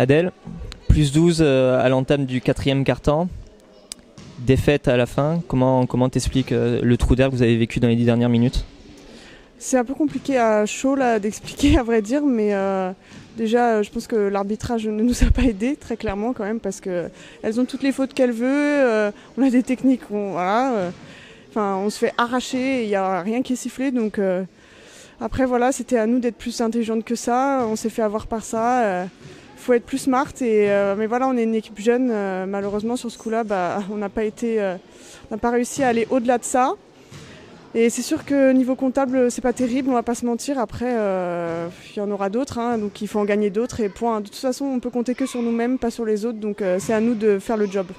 Adèle, plus 12 à l'entame du 4e quart-temps. Défaite à la fin. Comment t'expliques le trou d'air que vous avez vécu dans les 10 dernières minutes ? C'est un peu compliqué à chaud là, d'expliquer à vrai dire, mais déjà je pense que l'arbitrage ne nous a pas aidés très clairement quand même parce qu'elles ont toutes les fautes qu'elles veulent, on a des techniques, on se fait arracher, il n'y a rien qui est sifflé donc après voilà, c'était à nous d'être plus intelligentes que ça, on s'est fait avoir par ça. Faut être plus smart mais voilà, on est une équipe jeune, malheureusement sur ce coup-là on n'a pas réussi à aller au-delà de ça. Et c'est sûr que niveau comptable, c'est pas terrible, on va pas se mentir. Après, il y en aura d'autres, donc il faut en gagner d'autres. Et point. De toute façon, on peut compter que sur nous-mêmes, pas sur les autres. Donc c'est à nous de faire le job.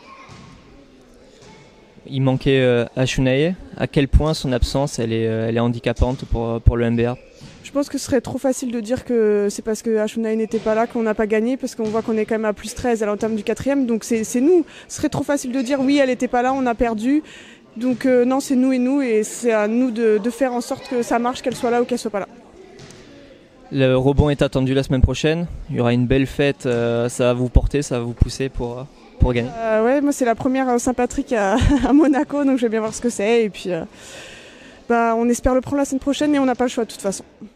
Il manquait Ashunaye. À quel point son absence elle est handicapante pour le MBR ? Je pense que ce serait trop facile de dire que c'est parce que Ashunaye n'était pas là qu'on n'a pas gagné, parce qu'on voit qu'on est quand même à plus 13 à l'entame du 4e. Donc c'est nous. Ce serait trop facile de dire oui, elle n'était pas là, on a perdu. Donc non, c'est nous et c'est à nous de faire en sorte que ça marche, qu'elle soit là ou qu'elle soit pas là. Le rebond est attendu la semaine prochaine. Il y aura une belle fête. Ça va vous porter, ça va vous pousser pour gagner. Ouais, moi c'est la première Saint-Patrick à Monaco, donc je vais bien voir ce que c'est. Et puis on espère le prendre la semaine prochaine, mais on n'a pas le choix de toute façon.